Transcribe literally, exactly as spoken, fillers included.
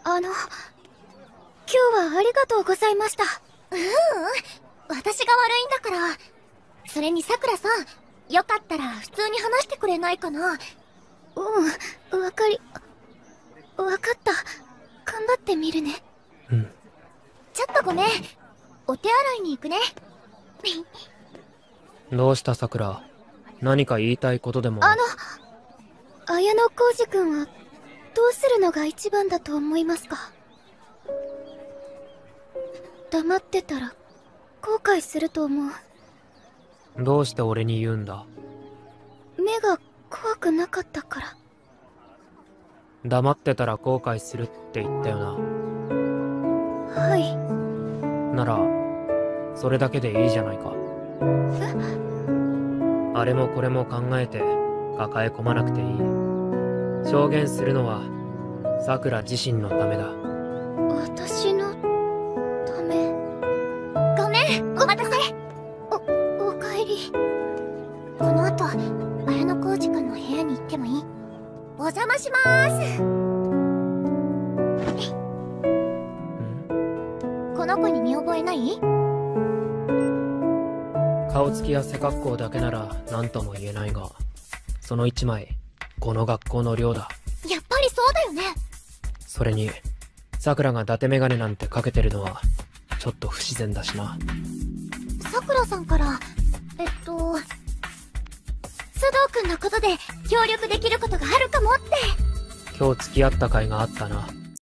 あの、今日はありがとうございました。 ううん、私が悪いんだから。それにさくらさん、よかったら普通に話してくれないかな。 うん、わかり、わかった。頑張ってみるね。 うん。 ちょっとごめん。お手洗いに行くね。 どうしたさくら。何か言いたいことでも。 あの、綾野浩二君はどうするのが一番だと思いますか？黙ってたら後悔すると思う。 どうして俺に言うんだ？ 目が怖くなかったから。 黙ってたら後悔するって言ったよな。 はい。 ならそれだけでいいじゃないか。あれもこれも考えて抱え込まなくていい。証言するのはさくら自身のためだ。 私のため。 ごめん、お待たせ。 お、おかえり。 この後綾野浩二君の部屋に行ってもいい？お邪魔しまーす。この子に見覚えない？ 顔つきや背格好だけなら何とも言えないが、その一枚この学校の寮だ。 やっぱりそうだよね。 それにさくらが伊達メガネなんてかけてるのはちょっと不自然だしな。 さくらさんからえっと須藤くんのことで協力できることがあるかもって。 今日付き合った甲斐があったな。